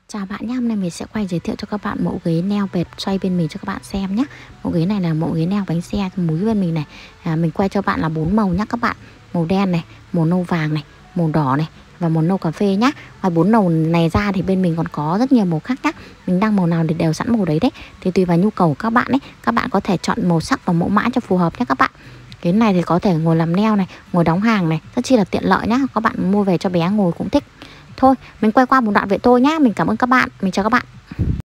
Chào bạn nhé, hôm nay mình sẽ quay giới thiệu cho các bạn mẫu ghế neo bệt xoay bên mình cho các bạn xem nhé. Mẫu ghế này là mẫu ghế neo bánh xe múi bên mình này. Mình quay cho bạn là 4 màu nhé các bạn. Màu đen này, màu nâu vàng này, màu đỏ này và màu nâu cà phê nhé. Ngoài 4 màu này ra thì bên mình còn có rất nhiều màu khác nhé. Mình đăng màu nào thì đều sẵn màu đấy đấy. Thì tùy vào nhu cầu của các bạn ấy, các bạn có thể chọn màu sắc và mẫu mã cho phù hợp nhé các bạn. Cái này thì có thể ngồi làm neo này, ngồi đóng hàng này, rất chi là tiện lợi nhá. Các bạn mua về cho bé ngồi cũng thích. Thôi, mình quay qua một đoạn vậy thôi nhá. Mình cảm ơn các bạn. Mình chào các bạn.